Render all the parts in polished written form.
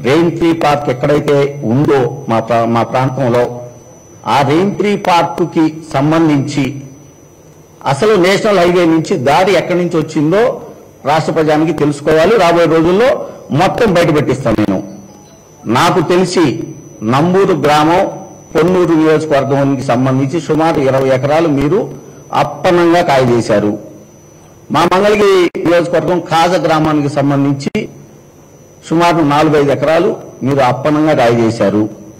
Rain tree park ఎక్కడైతే ఉందో మా ప్రాంతంలో ఆ రెయిన్ ట్రీ పార్కుకి సంబంధించి అసలు నేషనల్ హైవే నుంచి దారి ఎక్కడి నుంచి వచ్చిందో రాష్ట్ర ప్రజానికి తెలుసుకోవాలి. రాబోయే రోజుల్లో మొత్తం బయటపెట్టిస్తాను. నేను నాకు తెలిసి నంబూరు గ్రామం పొన్నూరు నియోజకవర్గానికి సంబంధించి సుమారు 20 ఎకరాలు మీరు అప్పనంగా కాయజేశారు. మా మంగళగిరి నియోజకవర్గం కాజ గ్రామానికి సంబంధించి సుమారు 4-5 ఎకరాలు మీరు అప్పనంగా కాయజేశారు.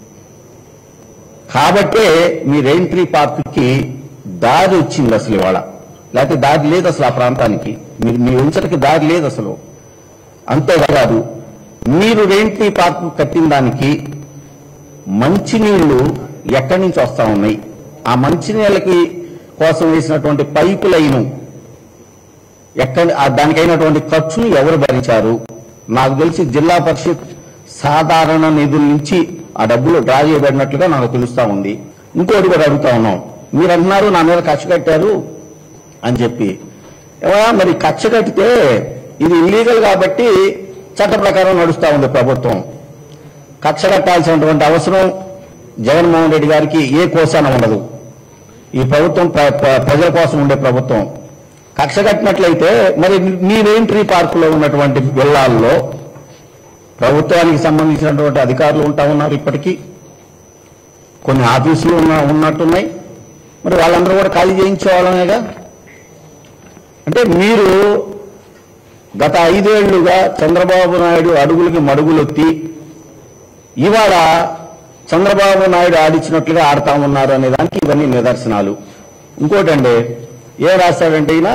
కాబట్టే మీ రెయిన్ ట్రీ పార్క్కి దారి వచ్చింది అసలు ఇవాళ. లేకపోతే దారి లేదు అసలు ఆ ప్రాంతానికి. మీ వెంచర్కి దారి లేదు అసలు. అంతేకాదు మీరు రెయిన్ ట్రీ పార్క్ కట్టిన దానికి మంచినీళ్లు ఎక్కడి నుంచి వస్తా ఉన్నాయి, ఆ మంచినీళ్ళకి కోసం వేసినటువంటి పైపు లైను దానికైనటువంటి ఖర్చును ఎవరు భరించారు? నాకు తెలిసి జిల్లా పరిషత్ సాధారణ నిధుల నుంచి ఆ డబ్బులు డ్రా చేయబడినట్లుగా నాకు తెలుస్తా ఉంది. ఇంకోటి కూడా అడుగుతా ఉన్నాం. మీరు అంటున్నారు నా మీద కక్ష కట్టారు అని చెప్పి. మరి కక్ష కట్టితే ఇది ఇల్లీగల్ కాబట్టి చట్ట ప్రకారం నడుస్తూ ఉంది ప్రభుత్వం. కక్ష కట్టాల్సినటువంటి అవసరం జగన్మోహన్ రెడ్డి గారికి ఏ కోసాన ఉండదు. ఈ ప్రభుత్వం ప్రజల కోసం ఉండే ప్రభుత్వం. కక్ష కట్టినట్లయితే మరి మీ రెయిన్ ట్రీ పార్కులో ఉన్నటువంటి విల్లాల్లో ప్రభుత్వానికి సంబంధించినటువంటి అధికారులు ఉంటా ఉన్నారు. ఇప్పటికీ కొన్ని ఆఫీసులు ఉన్నట్టున్నాయి. మరి వాళ్ళందరూ కూడా ఖాళీ చేయించేవాళ్ళనేగా. అంటే మీరు గత 5 ఏళ్లుగా చంద్రబాబు నాయుడు అడుగులకి మడుగులొత్తి ఇవాళ చంద్రబాబు నాయుడు ఆడిచ్చినట్లుగా ఆడుతా ఉన్నారు అనే దానికి ఇవన్నీ నిదర్శనాలు. ఇంకోటండి, ఏ రాస్తాడంటే ఈయన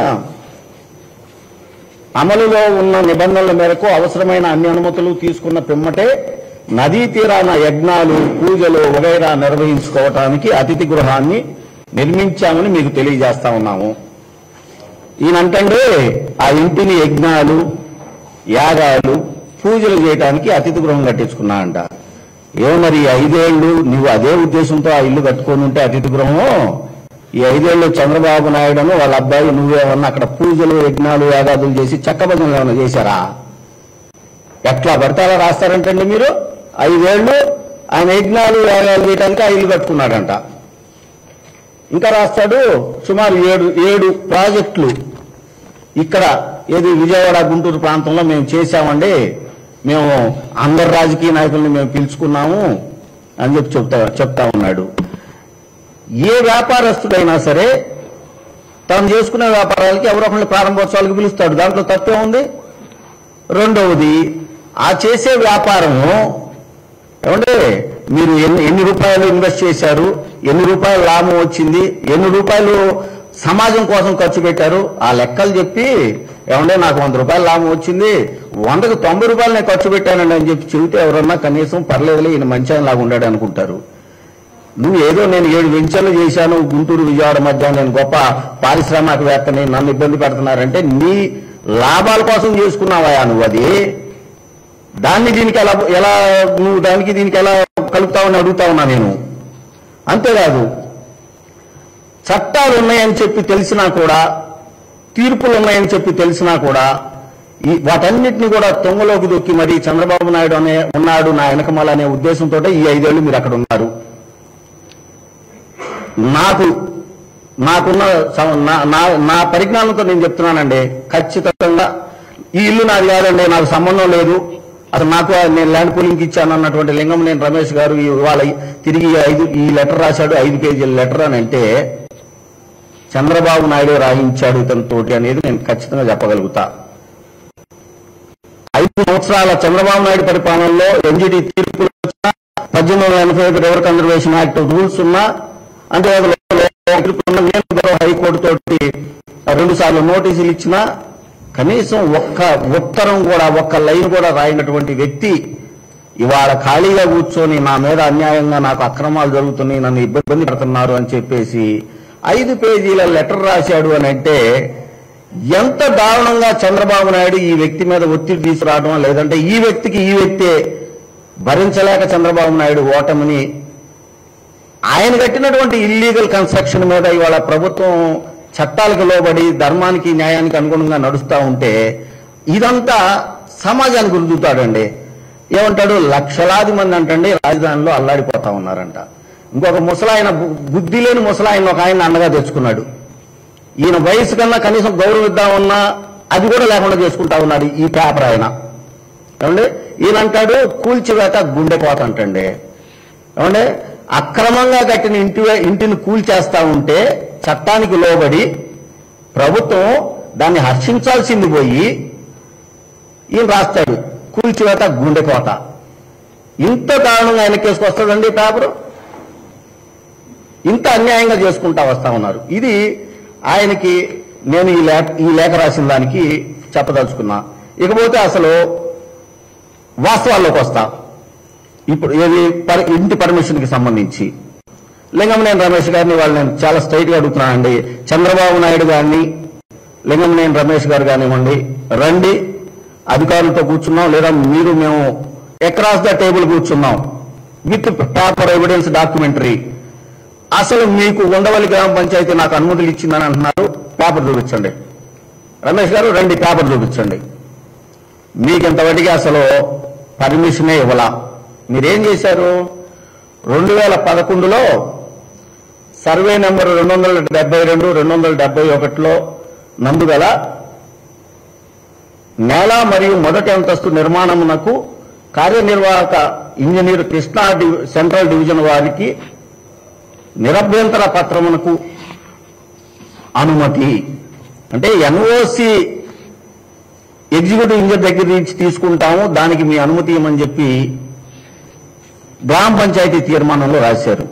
అమలులో ఉన్న నిబంధనల మేరకు అవసరమైన అన్ని అనుమతులు తీసుకున్న పిమ్మటే నదీ తీరాన యజ్ఞాలు, పూజలు వగైరా నిర్వహించుకోవటానికి అతిథి గృహాన్ని నిర్మించామని మీకు తెలియజేస్తా ఉన్నాము. ఈయనంటే ఆ ఇంటిని యజ్ఞాలు, యాగాలు, పూజలు చేయడానికి అతిథి గృహం కట్టించుకున్నా అంట. ఏమో మరి 5 ఏళ్లు నువ్వు అదే ఉద్దేశంతో ఆ ఇల్లు కట్టుకొని ఉంటే అతిథి గృహము, ఈ 5 ఏళ్లు చంద్రబాబు నాయుడును వాళ్ళ అబ్బాయి నువ్వేమన్నా అక్కడ పూజలు, యజ్ఞాలు, యాగాదులు చేసి చక్కబద్ధంగా ఏమన్నా చేశారా? ఎట్లా పడతారా రాస్తారంటండి మీరు. 5 ఏళ్లు ఆయన యజ్ఞాలు, యాగాలు చేయడానికి ఆ ఇల్లు కట్టుకున్నాడంట. ఇంకా రాస్తాడు సుమారు 7 ప్రాజెక్టులు ఇక్కడ ఏది విజయవాడ, గుంటూరు ప్రాంతంలో మేము చేశామండి, మేము అందరు రాజకీయ నాయకుల్ని మేము పిలుచుకున్నాము అని చెప్పి చెప్తా ఉన్నాడు. ఏ వ్యాపారస్తుడైనా సరే తాను చేసుకునే వ్యాపారాలకి ఎవరొకళ్ళు ప్రారంభోత్సవాలకు పిలుస్తాడు. దాంట్లో తప్పే ఉంది. రెండవది, ఆ చేసే వ్యాపారము ఏమంటే మీరు ఎన్ని రూపాయలు ఇన్వెస్ట్ చేశారు, ఎన్ని రూపాయలు లాభం వచ్చింది, ఎన్ని రూపాయలు సమాజం కోసం ఖర్చు పెట్టారు, ఆ లెక్కలు చెప్పి ఏమంటే నాకు 100 రూపాయలు లాభం వచ్చింది, 100కు 90 రూపాయలు నేను ఖర్చు పెట్టానండి అని చెప్పి చెబితే ఎవరన్నా కనీసం పర్లేదులే ఈయన మంచి ఆయన లాగా ఉండాడు అనుకుంటారు. నువ్వు ఏదో నేను 7 వెంచర్లు చేశాను గుంటూరు విజయవాడ మధ్య, నేను గొప్ప పారిశ్రామికవేత్తని, నన్ను ఇబ్బంది పెడుతున్నారంటే నీ లాభాల కోసం చేసుకున్నావా నువ్వు? అది దాన్ని దీనికి ఎలా నువ్వు దానికి దీనికి ఎలా కలుపుతావని అడుగుతా ఉన్నా నేను. అంతేకాదు చట్టాలు ఉన్నాయని చెప్పి తెలిసినా కూడా, తీర్పులు ఉన్నాయని చెప్పి తెలిసినా కూడా వాటన్నిటిని కూడా తొంగలోకి దొక్కి మరి చంద్రబాబు నాయుడు ఉన్నాడు నా వెనకమాల అనే ఉద్దేశంతో ఈ 5 ఏళ్లు మీరు అక్కడ ఉన్నారు. నాకున్న నా పరిజ్ఞానంతో నేను చెప్తున్నానండి, ఖచ్చితంగా ఈ ఇల్లు నాది కాదండి, నాకు సంబంధం లేదు, అసలు నాకు నేను ల్యాండ్ పూలింగ్కి ఇచ్చాను అన్నటువంటి లింగంనేని రమేష్ గారు ఇవాళ తిరిగి ఈ లెటర్ రాశాడు, 5 పేజీల లెటర్ అని అంటే చంద్రబాబు నాయుడు రాయించాడు ఇతనితోటి అనేది నేను ఖచ్చితంగా చెప్పగలుగుతా. 5 సంవత్సరాల చంద్రబాబు నాయుడు పరిపాలనలో ఎన్జిటి తీర్పులు వచ్చినా, 1885 రివర్ కన్జర్వేషన్ యాక్ట్ రూల్స్ ఉన్నా, అంటే హైకోర్టు తోటి 2 సార్లు నోటీసులు ఇచ్చినా కనీసం ఒక్క ఉత్తరం కూడా, ఒక్క లైన్ కూడా రాయినటువంటి వ్యక్తి ఇవాళ ఖాళీగా కూర్చొని నా మీద అన్యాయంగా నాకు అక్రమాలు జరుగుతున్నాయి, నన్ను ఇబ్బంది పెడుతున్నారు అని చెప్పేసి 5 పేజీల లెటర్ రాశాడు అని అంటే ఎంత దారుణంగా చంద్రబాబు నాయుడు ఈ వ్యక్తి మీద ఒత్తిడి తీసుకురావడం, లేదంటే ఈ వ్యక్తే భరించలేక చంద్రబాబు నాయుడు ఓటమిని ఆయన కట్టినటువంటి ఇల్లీగల్ కన్స్ట్రక్షన్ మీద ఇవాళ ప్రభుత్వం చట్టాలకు లోబడి ధర్మానికి న్యాయానికి అనుగుణంగా నడుస్తూ ఉంటే ఇదంతా సమాజానికి రుద్దుతాడండి. ఏమంటాడు, లక్షలాది మంది అంటండి రాజధానిలో అల్లాడిపోతా ఉన్నారంట. ఇంకొక ముసలాయన, బుద్ధి లేని ముసలాయన ఒక ఆయన అండగా తెచ్చుకున్నాడు. ఈయన వయసు కన్నా కనీసం గౌరవిద్దామన్నా అది కూడా లేకుండా చేసుకుంటా ఉన్నాడు ఈ పేపర్ ఆయన. ఏమండి, ఈయన అంటాడు కూల్చివేత గుండెపోత అంటండి. ఏమంటే అక్రమంగా కట్టిన ఇంటిని కూల్చేస్తా ఉంటే చట్టానికి లోబడి ప్రభుత్వం దాన్ని హర్షించాల్సింది పోయి ఈయన రాస్తాడు కూల్చివేత గుండెకోత. ఇంత దారుణంగా ఆయన కేసుకు వస్తుందండి పేపరు. ఇంత అన్యాయంగా చేసుకుంటా వస్తా ఉన్నారు. ఇది ఆయనకి నేను ఈ లేఖ రాసిన దానికి చెప్పదలుచుకున్నా. ఇకపోతే అసలు వాస్తవాల్లోకి వస్తా. ఇప్పుడు ఏది ఇంటి పర్మిషన్కి సంబంధించి లింగమనేని రమేష్ గారిని వాళ్ళు నేను చాలా స్ట్రైట్గా అడుగుతున్నానండి. చంద్రబాబు నాయుడు గారిని, లింగమనేని రమేష్ గారు కానివ్వండి, రండి అధికారులతో కూర్చున్నాం, లేదా మేము అక్రాస్ ద టేబుల్ కూర్చున్నాం విత్ పేపర్ ఎవిడెన్స్ డాక్యుమెంటరీ. అసలు మీకు ఉండవల్లి గ్రామ పంచాయతీ నాకు అనుమతులు ఇచ్చిందని అంటున్నారు, పేపర్ చూపించండి. రమేష్ గారు రండి, పేపర్ చూపించండి. మీకు ఇంతవరకు అసలు పర్మిషనే ఇవ్వాల. మీరేం చేశారు? 2011లో సర్వే నెంబర్ 272, 271లో నందుగల నేల మరియు మొదటి అంతస్తు నిర్మాణమునకు కార్యనిర్వాహక ఇంజనీర్ కృష్ణా సెంట్రల్ డివిజన్ వారికి నిరభ్యంతర పత్రమునకు అనుమతి. అంటే ఎన్ఓసి ఎగ్జిక్యూటివ్ ఇంజనీర్ దగ్గర నుంచి తీసుకుంటాము, దానికి మీ అనుమతి ఇవ్వమని చెప్పి గ్రామ పంచాయతీ తీర్మానంలో రాశారు.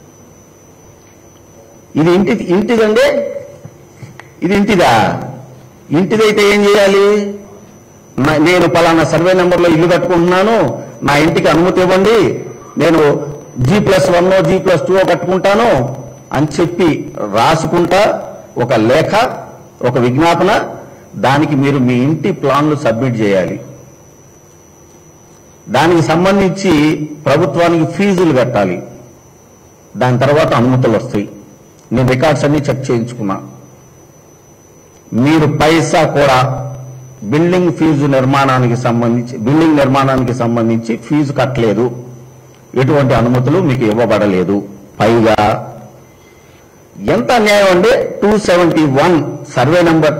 ఇది ఇంటిదండి, ఇది ఇంటిదా? ఇంటిదైతే ఏం చేయాలి? నేను పలానా సర్వే నెంబర్లో ఇల్లు కట్టుకుంటున్నాను, నా ఇంటికి అనుమతి ఇవ్వండి, నేను G+1 G+2 కట్టుకుంటాను అని చెప్పి రాసుకుంటా ఒక లేఖ, ఒక విజ్ఞాపన, దానికి మీరు మీ ఇంటి ప్లాన్లు సబ్మిట్ చేయాలి. దానికి సంబంధించి ప్రభుత్వానికి ఫీజులు కట్టాలి. దాని తర్వాత అనుమతులు వస్తాయి. నేను రికార్డ్స్ అన్ని చెక్ చేయించుకున్నా. మీరు పైసా కూడా బిల్డింగ్ నిర్మాణానికి సంబంధించి ఫీజు కట్టలేదు, ఎటువంటి అనుమతులు మీకు ఇవ్వబడలేదు. పైగా ఎంత అన్యాయం అండి! 271 సర్వే నెంబర్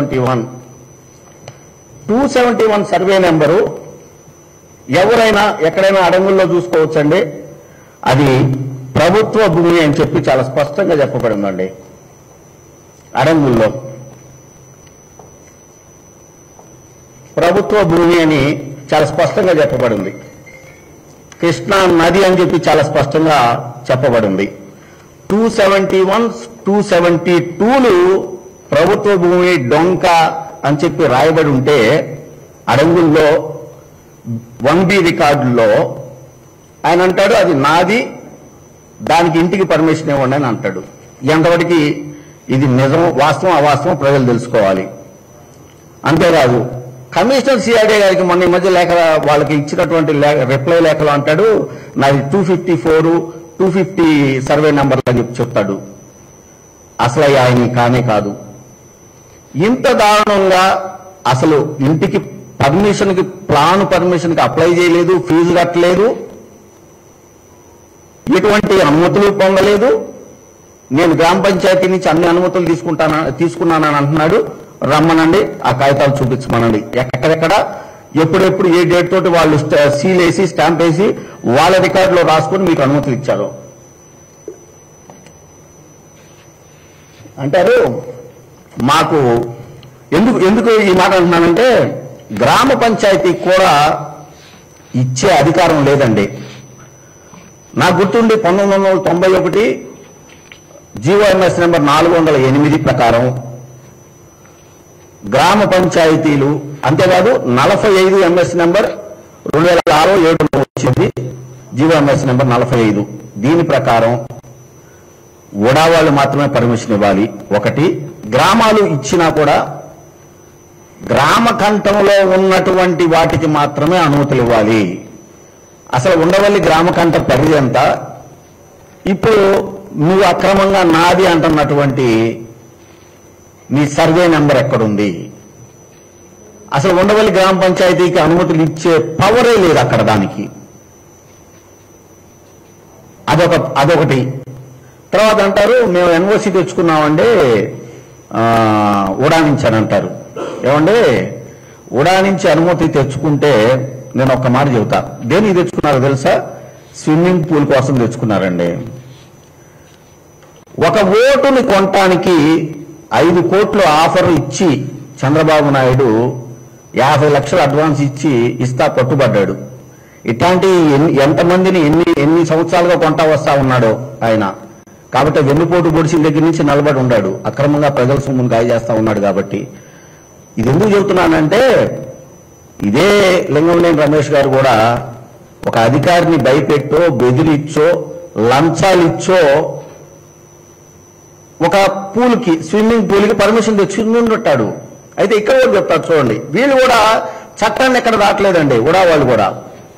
271 సర్వే నెంబరు ఎవరైనా ఎక్కడైనా అడంగుల్లో చూసుకోవచ్చండి. అది ప్రభుత్వ భూమి అని చెప్పి చాలా స్పష్టంగా చెప్పబడిందండి. అడంగుల్లో ప్రభుత్వ భూమి అని చాలా స్పష్టంగా చెప్పబడింది. కృష్ణా నది అని చెప్పి చాలా స్పష్టంగా చెప్పబడింది. 271, 272లు ప్రభుత్వ భూమి డొంక అని చెప్పి రాయబడి ఉంటే అడంగుల్లో 1B రికార్డుల్లో ఆయన అంటాడు అది నాది, దానికి ఇంటికి పర్మిషన్ ఇవ్వండి అని అంటాడు. ఎంతవరకు ఇది నిజం, వాస్తవం, అవాస్తవం ప్రజలు తెలుసుకోవాలి. అంతేకాదు కమిషనర్ సిఆర్డీ గారికి మొన్న ఈ మధ్య లేఖ వాళ్ళకి ఇచ్చినటువంటి రిప్లై లేఖలో అంటాడు నాది 254, 250 సర్వే నెంబర్లు అని చెప్తాడు. అసలు ఆయన కానే కాదు. ఇంత దారుణంగా అసలు ఇంటికి ప్లాన్ పర్మిషన్కి అప్లై చేయలేదు, ఫీజు కట్టలేదు, ఎటువంటి అనుమతులు పొందలేదు. నేను గ్రామ పంచాయతీ నుంచి అన్ని అనుమతులు తీసుకున్నానని అంటున్నాడు. రమ్మనండి, ఆ కాగితాలు చూపించమనండి. ఎక్కడెక్కడ ఎప్పుడెప్పుడు ఏ డేట్ తోటి వాళ్ళు సీల్ వేసి స్టాంప్ వేసి వాళ్ళ రికార్డులో రాసుకొని మీకు అనుమతులు ఇచ్చారు అంటారు. మాకు ఎందుకు ఈ మాట అంటున్నానంటే గ్రామ పంచాయతీ కూడా ఇచ్చే అధికారం లేదండి. నాకు గుర్తుండి 1991 జీవోఎంఎస్ నెంబర్ 408 ప్రకారం గ్రామ పంచాయతీలు, అంతేకాదు 45 ఎంఎస్ నెంబర్ 2006-07 వచ్చింది జీవోఎంఎస్ నెంబర్ 45. దీని ప్రకారం ఉడావాళ్ళు మాత్రమే పర్మిషన్ ఇవ్వాలి. ఒకటి, గ్రామాలు ఇచ్చినా కూడా గ్రామ కంఠంలో ఉన్నటువంటి వాటికి మాత్రమే అనుమతులు ఇవ్వాలి. అసలు ఉండవల్లి గ్రామ కంఠ పరిధి ఎంత? ఇప్పుడు నువ్వు అక్రమంగా నాది అంటున్నటువంటి నీ సర్వే నెంబర్ ఎక్కడుంది? అసలు ఉండవల్లి గ్రామ పంచాయతీకి అనుమతులు ఇచ్చే పవరే లేదు అక్కడ దానికి. అదొకటి. తర్వాత అంటారు మేము ఎన్ఓసి తెచ్చుకున్నామండి ఉడా నుంచి అని అంటారు. ఏమండి ఉడా నుంచి అనుమతి తెచ్చుకుంటే నేను ఒక్క మాట చెబుతా, దేనికి తెచ్చుకున్నారో తెలుసా? స్విమ్మింగ్ పూల్ కోసం తెచ్చుకున్నారండి. ఒక ఓటుని కొనటానికి 5 కోట్లు ఆఫర్ ఇచ్చి చంద్రబాబు నాయుడు 50 లక్షలు అడ్వాన్స్ ఇస్తా పట్టుబడ్డాడు. ఇట్లాంటి ఎంతమందిని ఎన్ని సంవత్సరాలుగా కొంటా వస్తా ఉన్నాడో ఆయన. కాబట్టి వెన్నుపోటు పొడిచిన దగ్గర నుంచి నిలబడి ఉన్నాడు, అక్రమంగా ప్రజల సొమ్మును గాయ చేస్తా ఉన్నాడు. కాబట్టి ఇది ఎందుకు చెబుతున్నానంటే, ఇదే లింగంనేని రమేష్ గారు కూడా ఒక అధికారిని భయపెట్టో బెదిరిచ్చో లంచాలిచ్చో ఒక పూల్కి స్విమ్మింగ్ పూల్కి పర్మిషన్ తెచ్చుకుంటాడు. అయితే ఇక్కడ కూడా చెప్తారు చూడండి, వీళ్ళు కూడా చట్టాన్ని ఎక్కడ రావట్లేదండి. ఉడా వాళ్ళు కూడా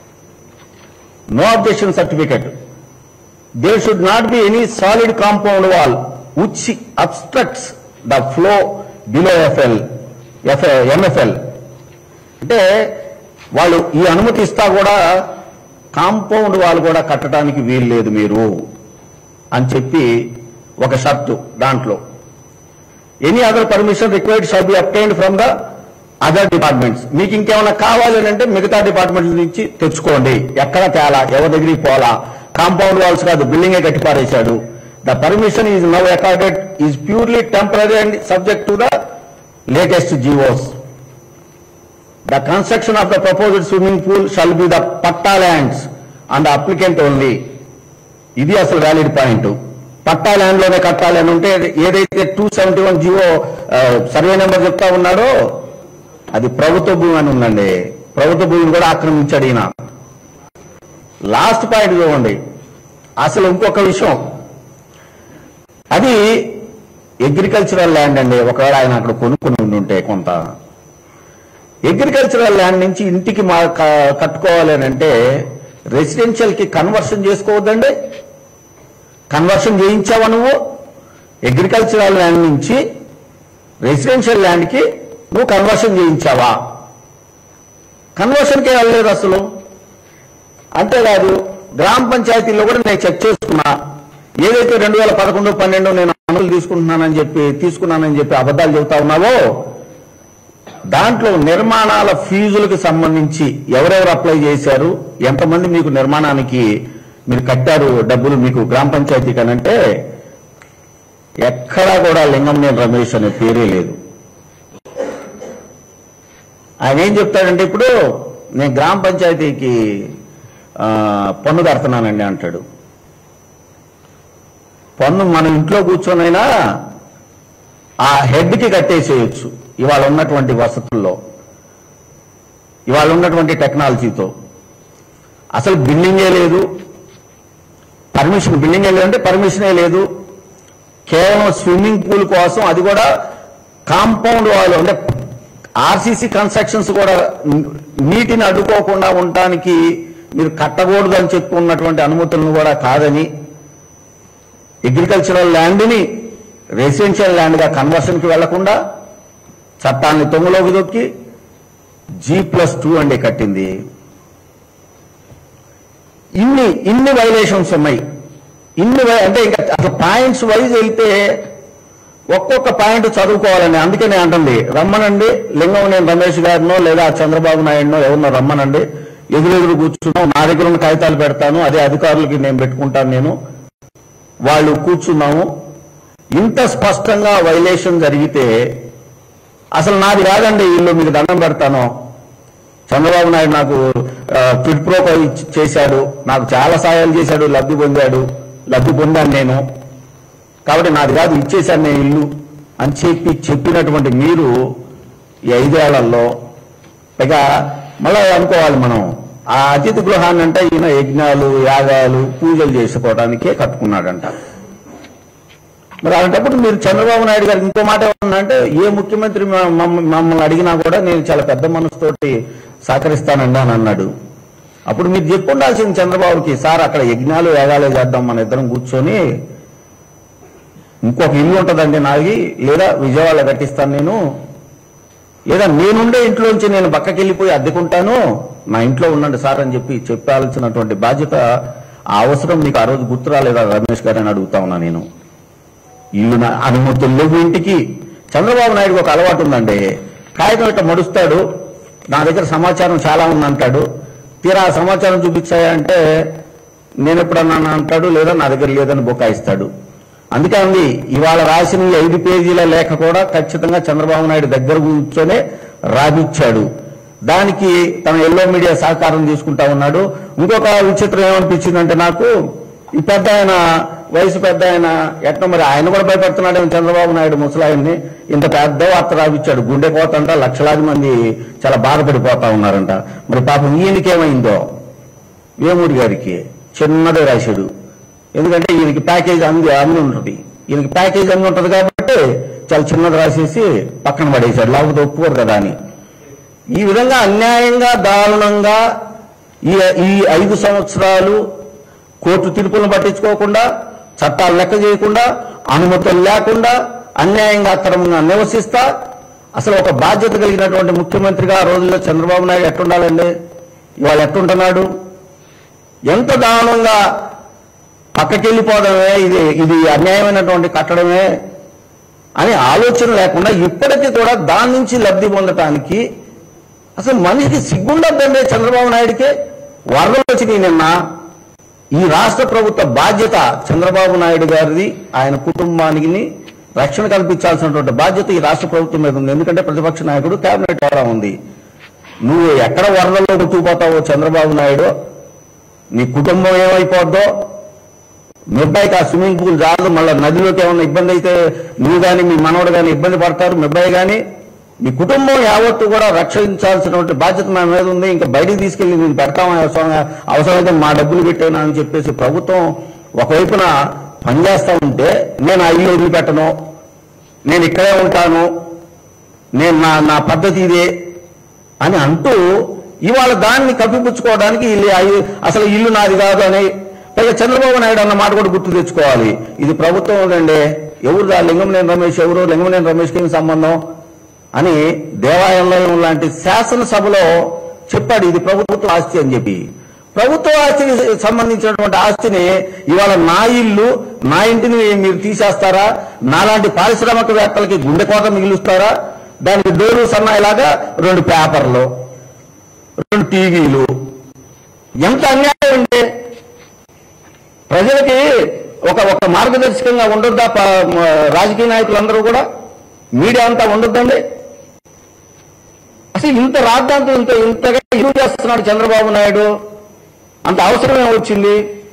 no objection certificate, there should not be any solid compound wall which obstructs the flow below MFL. అంటే వాళ్ళు ఈ అనుమతి ఇస్తా కూడా కాంపౌండ్ వాల్ కూడా కట్టడానికి వీలు లేదు మీరు అని చెప్పి ఒక షరతు దాంట్లో. Any other permission required shall be obtained from the other departments. మీకు ఇంకేమైనా కావాలి అంటే మిగతా డిపార్ట్మెంట్ నుంచి తెచ్చుకోండి. ఎక్కడ తేలా, ఎవరి దగ్గరికి పోలా. కాంపౌండ్ వాల్స్ కాదు, బిల్డింగే కట్టి పారేశాడు. The permission is now accorded is purely temporary and subject to the latest GOs. The construction of the proposed swimming pool shall be the patta lands and the applicant only. ఇది అసలు valid point. పట్టా land లోనే కట్టాలి అని ఉంటే ఏదైతే 271 GO survey number చెప్తా ఉన్నాడో అది ప్రభుత్వ భూమి అని ఉందండి. ప్రభుత్వ భూమిని కూడా ఆక్రమించాడు ఈయన. లాస్ట్ పాయింట్ చూడండి, అసలు ఇంకొక విషయం, అది అగ్రికల్చరల్ ల్యాండ్ అండి. ఒకవేళ ఆయన అక్కడ కొనుక్కుని ఉంటే కొంత అగ్రికల్చరల్ ల్యాండ్ నుంచి ఇంటికి కట్టుకోవాలి అని అంటే రెసిడెన్షియల్ కి కన్వర్షన్ చేసుకోవద్దండి. కన్వర్షన్ చేయించావా నువ్వు? అగ్రికల్చరల్ ల్యాండ్ నుంచి రెసిడెన్షియల్ ల్యాండ్ కి నువ్వు కన్వర్షన్ చేయించావా? కన్వర్షన్కే వెళ్ళలేదు అసలు. అంతేకాదు గ్రామ పంచాయతీల్లో కూడా నేను చెక్ చేసుకున్నా, ఏదైతే 2011-12 నేను అనుమతులు తీసుకున్నానని చెప్పి అబద్ధాలు చెబుతా ఉన్నావో దాంట్లో నిర్మాణాల ఫీజులకు సంబంధించి ఎవరెవరు అప్లై చేశారు, ఎంతమంది మీకు నిర్మాణానికి మీరు కట్టారు డబ్బులు మీకు గ్రామ పంచాయతీ కనంటే ఎక్కడా కూడా లింగంనేని రమేష్ అనే పేరే లేదు. ఆయన ఏం చెప్తాడంటే, ఇప్పుడు నేను గ్రామ పంచాయతీకి పన్ను కడుతున్నానండి అంటాడు. పన్ను మనం ఇంట్లో కూర్చొనైనా ఆ హెడ్కి కట్టేసేయచ్చు ఇవాళ ఉన్నటువంటి వసతుల్లో, ఇవాళ ఉన్నటువంటి టెక్నాలజీతో. అసలు బిల్డింగే లేదు, బిల్డింగే లేదంటే పర్మిషనే లేదు. కేవలం స్విమ్మింగ్ పూల్ కోసం, అది కూడా కాంపౌండ్ వాల్ అంటే ఆర్సీసీ కన్స్ట్రక్షన్స్ కూడా నీటిని అడ్డుకోకుండా ఉండటానికి మీరు కట్టకూడదు అని చెప్పుకున్నటువంటి అనుమతులను కూడా కాదని అగ్రికల్చరల్ ల్యాండ్ని రెసిడెన్షియల్ ల్యాండ్గా కన్వర్షన్కి వెళ్లకుండా చట్టాన్ని తొంగలోకి దొక్కి G+2 అండి కట్టింది. ఇన్ని వైలేషన్స్ ఉన్నాయి. అంటే ఇంకా అసలు పాయింట్స్ వైజ్ వెళ్తే ఒక్కొక్క పాయింట్ చదువుకోవాలండి. అందుకే నేను అంటుంది, రమ్మనండి లింగంనేని రమేష్ గారినో లేదా చంద్రబాబు నాయుడునో ఎవరినో రమ్మనండి, ఎదురెదురు కూర్చున్నాం, నా దగ్గర ఉన్న కాగితాలు పెడతాను, అదే అధికారులకి నేను పెట్టుకుంటాను, నేను వాళ్ళు కూర్చున్నాము. ఇంత స్పష్టంగా వైలేషన్ జరిగితే అసలు నాది కాదండి ఇల్లు, మీకు దండం పెడతాను, చంద్రబాబు నాయుడు నాకు క్విడ్ ప్రో చేశాడు, నాకు చాలా సహాయాలు చేశాడు, లబ్ధి పొందాను నేను, కాబట్టి నాది కాదు, ఇచ్చేశాను నేను ఇల్లు అని చెప్పినటువంటి మీరు ఈ 5 ఏళ్లలో పైగా మళ్ళీ అనుకోవాలి మనం, ఆ అతిథి గృహాన్ని అంటే ఈయన యజ్ఞాలు యాగాలు పూజలు చేసుకోవడానికే కట్టుకున్నాడంట. మరి అలాంటప్పుడు మీరు చంద్రబాబు నాయుడు గారికి ఇంకో మాట ఏమన్నా, ఏ ముఖ్యమంత్రి మమ్మల్ని అడిగినా కూడా నేను చాలా పెద్ద మనసుతోటి సహకరిస్తానండి అని అన్నాడు. అప్పుడు మీరు చెప్పు ఉండాల్సింది చంద్రబాబుకి, సార్ అక్కడ యజ్ఞాలు యాగాలే చేద్దాం మన ఇద్దరం కూర్చొని, ఇంకొక ఇల్లు ఉంటుందండి నాది, లేదా విజయవాడ కట్టిస్తాను నేను, లేదా నేనుండే ఇంట్లోంచి నేను పక్కకి వెళ్ళిపోయి అద్దెకుంటాను, నా ఇంట్లో ఉండండి సార్ అని చెప్పి చెప్పాల్సినటువంటి బాధ్యత, ఆ అవసరం మీకు ఆ రోజు గుర్తు రాలేదా రమేష్ గారు అని అడుగుతా ఉన్నా నేను. ఇల్లు అనుమతులు లేవు ఇంటికి. చంద్రబాబు నాయుడుకి ఒక అలవాటు ఉందండి, కాగితం ఇట్లా మడుస్తాడు, నా దగ్గర సమాచారం చాలా ఉందంటాడు, తీరా ఆ సమాచారం చూపించాయంటే నేను ఎప్పుడన్నా అంటాడు, లేదా నా దగ్గర లేదని బొకాయిస్తాడు. అందుకే ఉంది ఇవాళ రాసిన 5 పేజీల లేఖ కూడా ఖచ్చితంగా చంద్రబాబు నాయుడు దగ్గర కూర్చొనే రాబిచ్చాడు. దానికి తన ఎల్లో మీడియా సహకారం తీసుకుంటా ఉన్నాడు. ఇంకొక విచిత్రం ఏమనిపించిందంటే నాకు, ఈ పెద్ద ఆయన వయసు పెద్ద ఆయన ఎట్లా మరి ఆయన కూడా భయపడుతున్నాడు చంద్రబాబు నాయుడు ముసలాయన్ని. ఇంత పెద్ద వార్త రాబిచ్చాడు, గుండె పోతంట, లక్షలాది మంది చాలా బాధపడిపోతా ఉన్నారంట. మరి పాపం ఈయనకేమైందో, వేమూరి గారికి చిన్నదే రాశాడు. ఎందుకంటే ఈయనకి ప్యాకేజ్ అంది ఉంటుంది, ఈయనకి ప్యాకేజ్ అంది ఉంటుంది కాబట్టి చాలా చిన్నది రాసేసి పక్కన పడేశాడు, లేకపోతే ఒప్పుకోరు కదా అని. ఈ విధంగా అన్యాయంగా దారుణంగా ఈ 5 సంవత్సరాలు కోర్టు తీర్పులను పట్టించుకోకుండా, చట్టాలు లెక్క చేయకుండా, అనుమతులు లేకుండా అన్యాయంగా అక్రమంగా నివసిస్తా, అసలు ఒక బాధ్యత కలిగినటువంటి ముఖ్యమంత్రిగా ఆ రోజుల్లో చంద్రబాబు నాయుడు ఎట్టుండాలండి, ఇవాళ ఎట్టుంటున్నాడు? ఎంత దారుణంగా పక్కకెళ్ళిపోవడమే, ఇది అన్యాయమైనటువంటి కట్టడమే అని ఆలోచన లేకుండా ఇప్పటికీ కూడా దాని నుంచి లబ్ధి పొందటానికి అసలు మనిషికి సిగ్గుండద్దండి. చంద్రబాబు నాయుడికి వరదలు వచ్చినాయి నిన్న. ఈ రాష్ట్ర ప్రభుత్వ బాధ్యత చంద్రబాబు నాయుడు గారిది, ఆయన కుటుంబానికి రక్షణ కల్పించాల్సినటువంటి బాధ్యత ఈ రాష్ట్ర ప్రభుత్వం మీద ఉంది. ఎందుకంటే ప్రతిపక్ష నాయకుడు, కేబినెట్ కూడా ఉంది. నువ్వు ఎక్కడ వరదల్లో కొట్టుకుపోతావో చంద్రబాబు నాయుడు, నీ కుటుంబం ఏమైపోద్దో, మిబ్బాయికి ఆ స్విమ్మింగ్ పూల్ జాగ్రత్త, మళ్ళీ నదిలోకి ఏమన్నా ఇబ్బంది అయితే నువ్వు కానీ మీ మనవడు కానీ ఇబ్బంది పడతారు, మిబ్బాయి కానీ మీ కుటుంబం యావత్తు కూడా రక్షించాల్సినటువంటి బాధ్యత నా మీద ఉంది. ఇంకా బయటికి తీసుకెళ్లి నేను పెడతాం, అవసరమైతే మా డబ్బులు పెట్టాను అని చెప్పేసి ప్రభుత్వం ఒకవైపున పనిచేస్తా ఉంటే, నేను ఆ ఇల్లు వదిలిపెట్టను, నేను ఇక్కడే ఉంటాను, నేను నా పద్ధతి ఇదే అని అంటూ ఇవాళ దాన్ని కప్పిపుచ్చుకోవడానికి అసలు ఇల్లు నాది కాదు అని పైగా చంద్రబాబు నాయుడు అన్న మాట కూడా గుర్తు తెచ్చుకోవాలి. ఇది ప్రభుత్వం ఉందండి, ఎవరు లింగంనేని రమేష్ ఎవరు, లింగంనేని రమేష్కి ఏమి సంబంధం అని దేవాలయం లాంటి శాసనసభలో చెప్పాడు, ఇది ప్రభుత్వ ఆస్తి అని చెప్పి. ప్రభుత్వ ఆస్తికి సంబంధించినటువంటి ఆస్తిని ఇవాళ నా ఇల్లు, నా ఇంటిని మీరు తీసేస్తారా? నాలాంటి పారిశ్రామికవేత్తలకి గుండెకోట మిగిలిస్తారా? దానికి డోరు సన్నాయిలాగా 2 పేపర్లు, 2 టీవీలు, ఎంత అన్యాయం అంటే ప్రజలకి ఒక మార్గదర్శకంగా ఉండొద్దా? రాజకీయ నాయకులందరూ కూడా, మీడియా అంతా ఉండొద్దండి? అసలు ఇంత రాద్ధాంతం ఇంతగా ఇరువు చేస్తున్నాడు చంద్రబాబు నాయుడు, అంత అవసరమే వచ్చింది?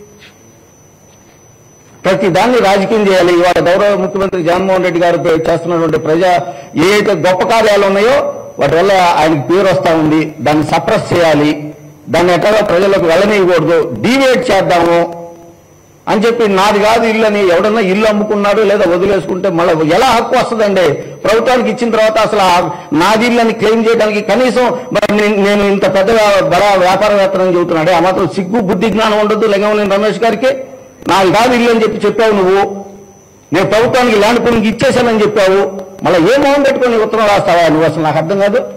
ప్రతి దాన్ని రాజకీయం చేయాలి. ఇవాళ గౌరవ ముఖ్యమంత్రి జగన్మోహన్ రెడ్డి గారు చేస్తున్నటువంటి ఏదైతే గొప్ప కార్యాలు ఉన్నాయో వాటి వల్ల ఆయనకు పేరు వస్తా ఉంది, దాన్ని సప్రెస్ చేయాలి, దాన్ని ఎట్లా ప్రజలకు వెళ్ళనీయకూడదు, డీవేట్ చేద్దాము అని చెప్పి నాది కాదు ఇల్లు అని ఎవడన్నా ఇల్లు అమ్ముకున్నాడు లేదా వదిలేసుకుంటే మళ్ళీ ఎలా హక్కు వస్తుందండి? ప్రభుత్వానికి ఇచ్చిన తర్వాత అసలు నాది ఇల్లు అని క్లెయిమ్ చేయడానికి కనీసం నేను ఇంత పెద్ద బడా వ్యాపారవేత్తనని చెబుతున్నాడే, ఆ మాత్రం సిగ్గు బుద్ధి జ్ఞానం ఉండదు లింగంనేని రమేష్ గారికి? నాది కాదు ఇల్లు అని చెప్పి చెప్పావు నువ్వు, నేను ప్రభుత్వానికి ల్యాండ్ పూలింగ్ ఇచ్చేశానని చెప్పావు, మళ్ళీ ఏ మొహం పెట్టుకొని ఉత్తరం రాస్తావా నువ్వు? అసలు నాకు అర్థం కాదు.